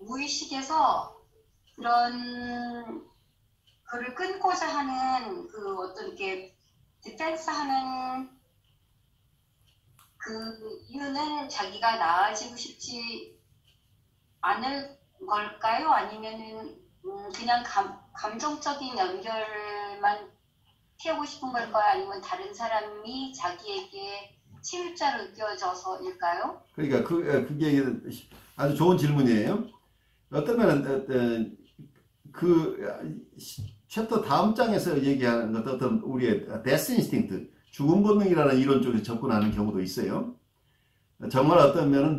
무의식에서 그런 그를 끊고자 하는 그 어떤 게 디펜스 하는 그 이유는 자기가 나아지고 싶지 않을 걸까요? 아니면은 그냥 감정적인 연결만 피하고 싶은 걸까요? 아니면 다른 사람이 자기에게 침입자로 느껴져서일까요? 그러니까 그게 아주 좋은 질문이에요. 어떤 면은 그 챕터 다음 장에서 얘기하는 것 어떤 우리의 데스 인스팅트, 죽음 본능이라는 이론 쪽에 접근하는 경우도 있어요. 정말 어떤 면은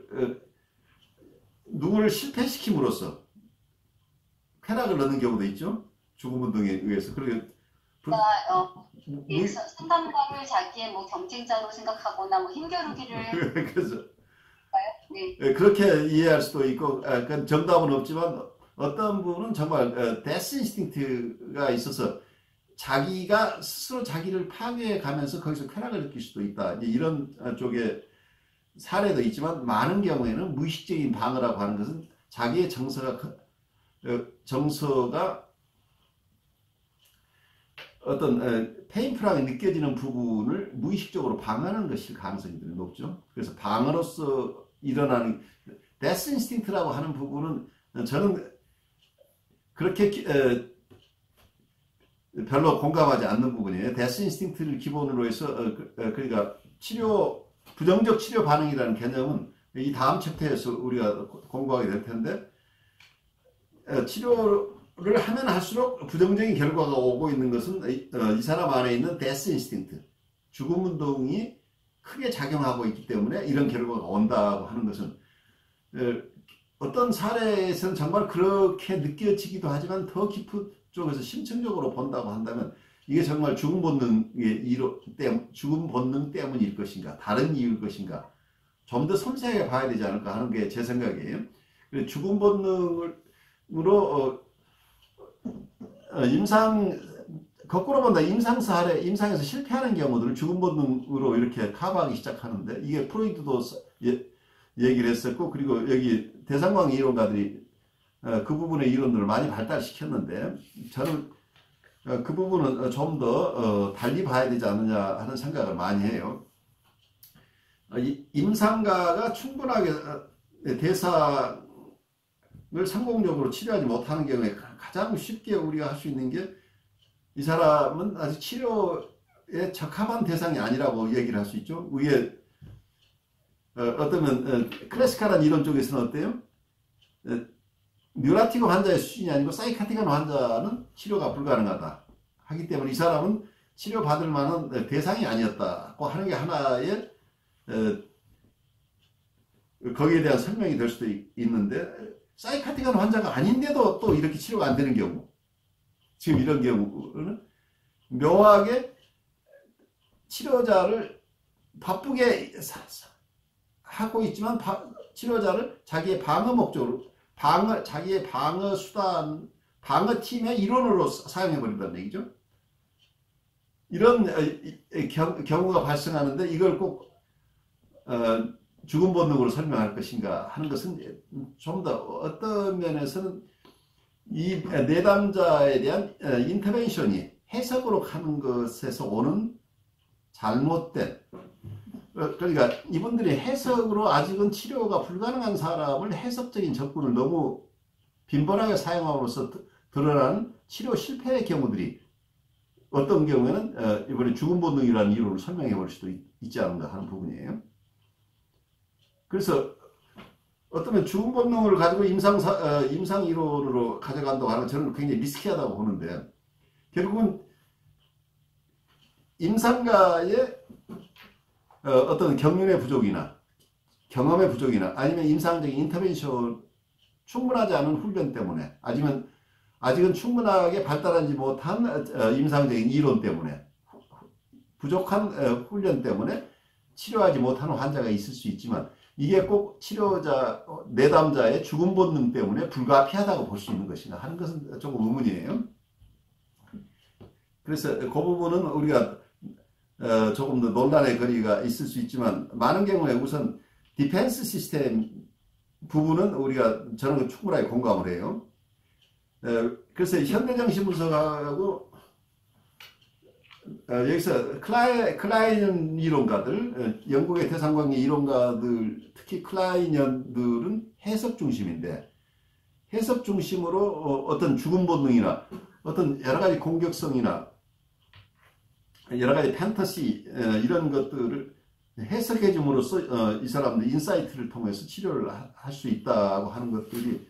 누구를 실패시킴으로써 쾌락을 얻는 경우도 있죠. 죽음 본능에 의해서. 그리고 상담가를 자기의 뭐 경쟁자로 생각하거나 뭐 힘겨루기를 그래서 네. 그렇게 이해할 수도 있고 정답은 없지만 어떤 분은 정말 데스 인스팅트가 있어서 자기가 스스로 자기를 파괴해 가면서 거기서 쾌락을 느낄 수도 있다. 이런 쪽의 사례도 있지만 많은 경우에는 무의식적인 방어라고 하는 것은 자기의 정서가 어떤 페인풀하게 느껴지는 부분을 무의식적으로 방어하는 것일 가능성이 높죠. 그래서 방어로서 일어나는 데스 인스팅트라고 하는 부분은 저는 그렇게 별로 공감하지 않는 부분이에요. 데스 인스팅트를 기본으로 해서 그러니까 부정적 치료 반응이라는 개념은 이 다음 챕터에서 우리가 공부하게 될 텐데 치료를 하면 할수록 부정적인 결과가 오고 있는 것은 이 사람 안에 있는 데스 인스팅트, 죽음 운동이 크게 작용하고 있기 때문에 이런 결과가 온다고 하는 것은 어떤 사례에서는 정말 그렇게 느껴지기도 하지만 더 깊은 쪽에서 심층적으로 본다고 한다면 이게 정말 죽음 본능 때문일 것인가, 다른 이유일 것인가, 좀 더 섬세하게 봐야 되지 않을까 하는 게 제 생각이에요. 죽음 본능으로 거꾸로 본다. 임상에서 실패하는 경우들을 죽음 본능으로 이렇게 커버하기 시작하는데, 이게 프로이트도 얘기를 했었고, 그리고 여기 대상광 이론가들이 그 부분의 이론들을 많이 발달시켰는데, 저는 그 부분은 좀 더 달리 봐야 되지 않느냐 하는 생각을 많이 해요. 임상가가 충분하게 대상을 성공적으로 치료하지 못하는 경우에 가장 쉽게 우리가 할 수 있는 게, 이 사람은 아직 치료에 적합한 대상이 아니라고 얘기를 할 수 있죠. 위에 어떠면 클래시컬한 이론 쪽에서는 어때요? 뉴라틱 환자의 수준이 아니고 사이카틱한 환자는 치료가 불가능하다 하기 때문에 이 사람은 치료받을 만한 대상이 아니었다고 하는 게 하나의 거기에 대한 설명이 될 수도 있는데, 사이카틱한 환자가 아닌데도 또 이렇게 치료가 안 되는 경우, 지금 이런 경우는 묘하게 치료자를 바쁘게 하고 있지만 치료자를 자기의 방어 목적으로, 자기의 방어 수단, 방어팀의 일원으로 사용해버린다는 얘기죠. 이런 경우가 발생하는데 이걸 꼭 죽음 본능으로 설명할 것인가 하는 것은 좀 더 어떤 면에서는 이 내담자에 대한 인터벤션이 해석으로 가는 것에서 오는 잘못된, 그러니까 이분들이 해석으로 아직은 치료가 불가능한 사람을 해석적인 접근을 너무 빈번하게 사용함으로써 드러나는 치료 실패의 경우들이 어떤 경우에는 이번에 죽음 본능이라는 이론을 설명해 볼 수도 있지 않은가 하는 부분이에요. 그래서 어쩌면 죽음 본능을 가지고 임상 이론으로 가져간다고 하는 저는 굉장히 리스키하다고 보는데, 결국은 임상가의 어떤 경륜의 부족이나 경험의 부족이나 아니면 임상적인 인터벤션 충분하지 않은 훈련 때문에, 아직은 충분하게 발달하지 못한 임상적인 이론 때문에, 부족한 훈련 때문에 치료하지 못하는 환자가 있을 수 있지만, 이게 꼭 내담자의 죽음 본능 때문에 불가피하다고 볼 수 있는 것이냐 하는 것은 조금 의문이에요. 그래서 그 부분은 우리가 조금 더 논란의 거리가 있을 수 있지만, 많은 경우에 우선 디펜스 시스템 부분은 저는 충분하게 공감을 해요. 그래서 현대정신 분석하고 여기서 클라이언 이론가들, 영국의 대상관계 이론가들, 특히 클라이언들은 해석 중심인데, 해석 중심으로 어떤 죽음 본능이나 어떤 여러 가지 공격성이나 여러 가지 판타시 이런 것들을 해석해 줌으로써 이 사람들 인사이트를 통해서 치료를 할 수 있다고 하는 것들이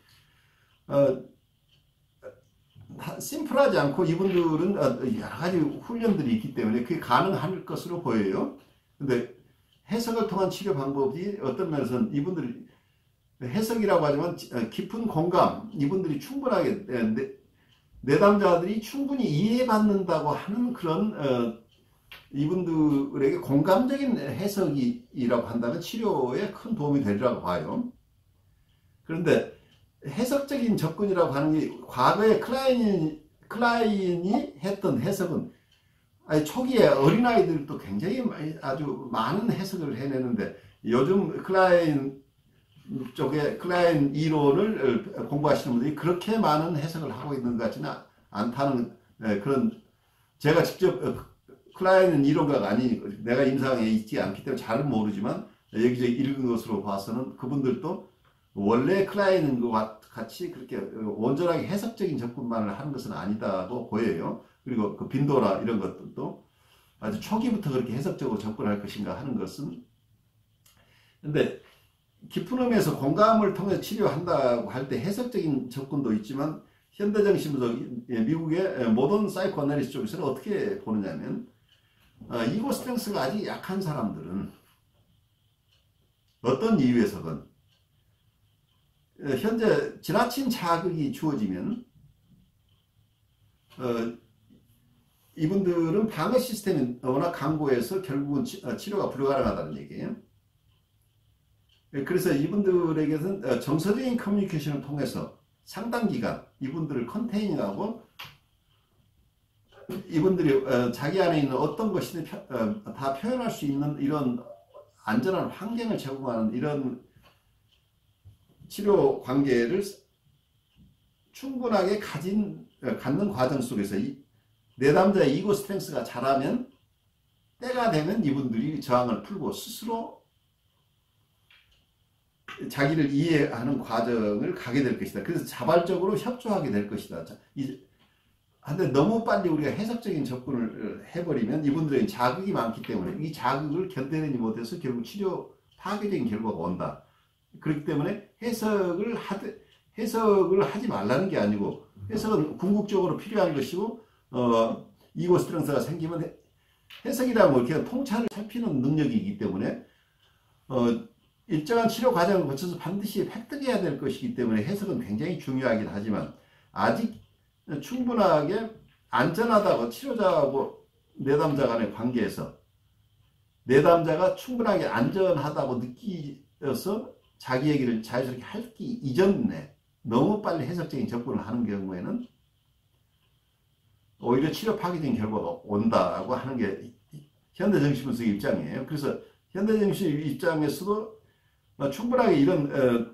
심플하지 않고 이분들은 여러 가지 훈련들이 있기 때문에 그게 가능할 것으로 보여요. 근데 해석을 통한 치료 방법이 어떤 면에서는 이분들이 해석이라고 하지만 깊은 공감, 이분들이 충분하게 내담자들이 충분히 이해받는다고 하는 그런 이분들에게 공감적인 해석이라고 한다면 치료에 큰 도움이 되리라고 봐요. 그런데 해석적인 접근이라고 하는 게 과거에 클라인이 했던 해석은 초기에 어린아이들도 굉장히 아주 많은 해석을 해내는데 요즘 클라인 쪽에 클라인 이론을 공부하시는 분들이 그렇게 많은 해석을 하고 있는 것 같지는 않다는 그런 제가 직접 클라인 이론가가 아니 내가 임상에 있지 않기 때문에 잘은 모르지만 여기저기 읽은 것으로 봐서는 그분들도 원래 클라인과 같이 그렇게 온전하게 해석적인 접근만을 하는 것은 아니다고 보여요. 그리고 그 빈도나 이런 것들도 아주 초기부터 그렇게 해석적으로 접근할 것인가 하는 것은 근데 깊은 의미에서 공감을 통해 치료한다고 할 때 해석적인 접근도 있지만 현대정신분석 미국의 모던 사이코 애널리시스 쪽에서는 어떻게 보느냐면 이고 스트렝스가 아직 약한 사람들은 어떤 이유에서든 현재 지나친 자극이 주어지면 이분들은 방어 시스템이 워낙 강고해서 결국은 치료가 불가능하다는 얘기예요. 그래서 이분들에게는 정서적인 커뮤니케이션을 통해서 상당 기간 이분들을 컨테이닝하고 이분들이 자기 안에 있는 어떤 것이든 다 표현할 수 있는 이런 안전한 환경을 제공하는 이런 치료 관계를 충분하게 갖는 과정 속에서 내담자의 이고 스트렝스가 자라면 때가 되면 이분들이 저항을 풀고 스스로 자기를 이해하는 과정을 가게 될 것이다. 그래서 자발적으로 협조하게 될 것이다. 근데 너무 빨리 우리가 해석적인 접근을 해버리면 이분들에게 자극이 많기 때문에 이 자극을 견뎌내지 못해서 결국 치료 파괴적인 결과가 온다. 그렇기 때문에 해석을 하지 말라는 게 아니고 해석은 궁극적으로 필요한 것이고 이고 스트렝스가 생기면 해석이라는 건 그냥 통찰을 살피는 능력이기 때문에 일정한 치료 과정을 거쳐서 반드시 획득해야 될 것이기 때문에 해석은 굉장히 중요하긴 하지만 아직 충분하게 안전하다고 치료자하고 내담자 간의 관계에서 내담자가 충분하게 안전하다고 느끼어서 자기 얘기를 자연스럽게 하기 이전에 너무 빨리 해석적인 접근을 하는 경우에는 오히려 치료 파괴적인 결과가 온다고 하는 게 현대정신분석의 입장이에요. 그래서 현대정신 입장에서도 충분하게 이런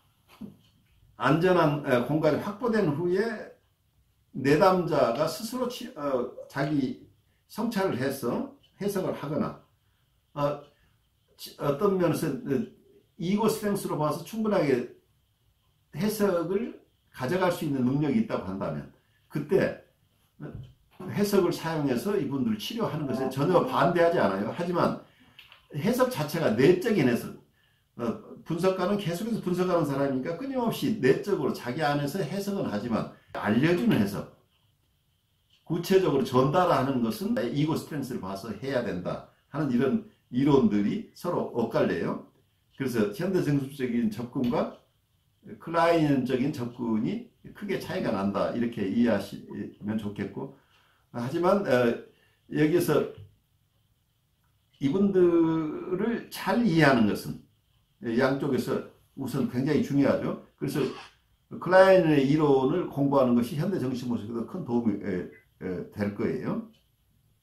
안전한 공간이 확보된 후에 내담자가 스스로 자기 성찰을 해서 해석을 하거나 어떤 면에서 이고 스트렝스로 봐서 충분하게 해석을 가져갈 수 있는 능력이 있다고 한다면 그때 해석을 사용해서 이분들을 치료하는 것에 전혀 반대하지 않아요. 하지만 해석 자체가 내적인 해석 분석가는 계속해서 분석하는 사람이니까 끊임없이 내적으로 자기 안에서 해석은 하지만 알려주는 해석 구체적으로 전달하는 것은 이고 스트렝스를 봐서 해야 된다 하는 이런 이론들이 서로 엇갈려요. 그래서 현대정신적인 접근과 클라이언적인 접근이 크게 차이가 난다 이렇게 이해하시면 좋겠고 하지만 여기서 이분들을 잘 이해하는 것은 양쪽에서 우선 굉장히 중요하죠. 그래서 클라이언의 이론을 공부하는 것이 현대정신분석에도 큰 도움이 될 거예요.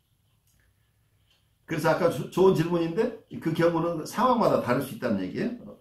그래서 아까 좋은 질문인데 그 경우는 상황마다 다를 수 있다는 얘기예요.